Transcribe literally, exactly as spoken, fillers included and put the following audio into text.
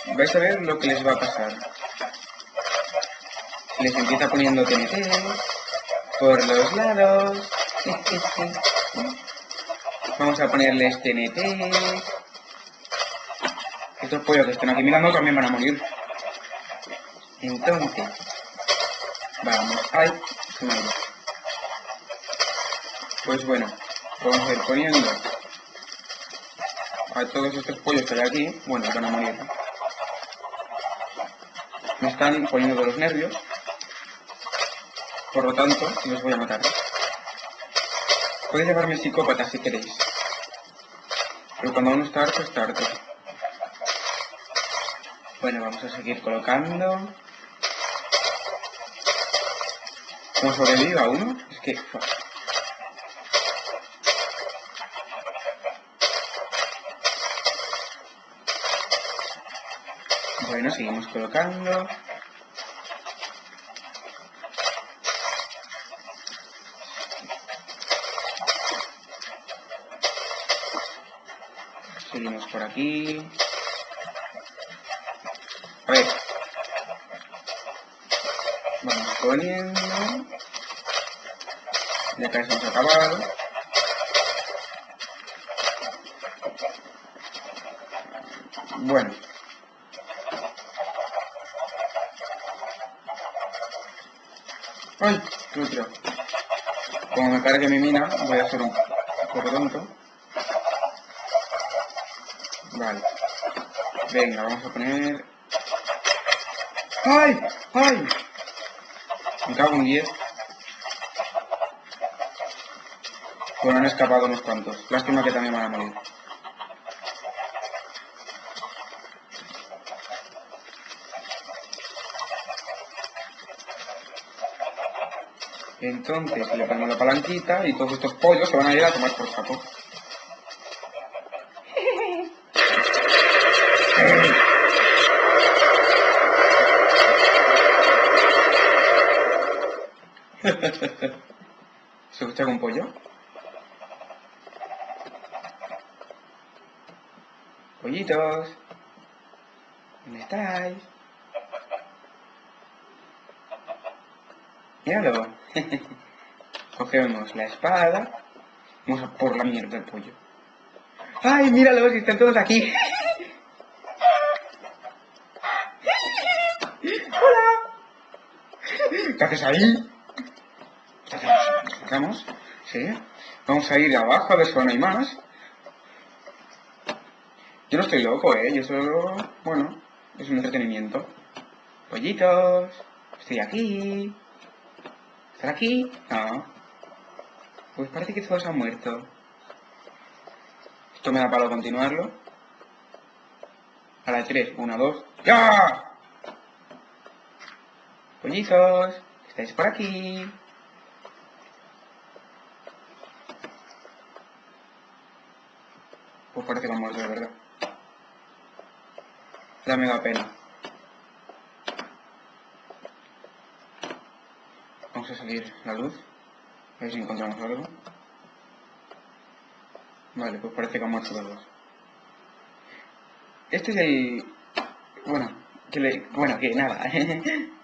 vais a ver lo que les va a pasar. Les empieza poniendo T N T por los lados. Vamos a ponerles T N T. Estos pollos que están aquí mirando también van a morir. Entonces, vamos. ¡Ay! Se me ha ido. Pues bueno, vamos a ir poniendo a todos estos pollos que hay aquí. Bueno, van a morir. Me están poniendo de los nervios. Por lo tanto, los voy a matar. Podéis llamarme psicópata si queréis. Pero cuando uno está harto, está harto. Bueno, vamos a seguir colocando. ¿Cómo sobreviva uno? Es que... Bueno, seguimos colocando. Seguimos por aquí. A ver. Vamos poniendo. Ya casi hemos acabado. Bueno. ¡Ay! ¡Qué otro! Como me cargue mi mina, voy a hacer un poco tonto. Vale. Venga, vamos a poner... ¡Ay! ¡Ay! Me cago en diez. Bueno, han escapado unos cuantos. Lástima que también van a morir. Entonces le ponemos la palanquita y todos estos pollos se van a ir a tomar por saco. ¿Se escucha algún pollo? Pollitos, ¿dónde estáis? Míralo. Cogemos la espada. Vamos a por la mierda del pollo. ¡Ay, míralos! Están todos aquí. ¡Hola! ¿Qué haces ahí? ¿Sacamos? Sí. Vamos a ir abajo a ver si no hay más. Yo no estoy loco, ¿eh? Yo solo... Bueno, es un entretenimiento. Pollitos. Estoy aquí. ¿Están aquí? No. Pues parece que todos han muerto. Esto me da para continuarlo. A la de tres. Una, dos. ¡Ya! Pollitos. ¿Estáis por aquí? Pues parece que han muerto de verdad. Ya me da pena. Vamos a salir la luz. A ver si encontramos algo. Vale, pues parece que han muerto todos. Este es el... Bueno, que le... Bueno, que nada.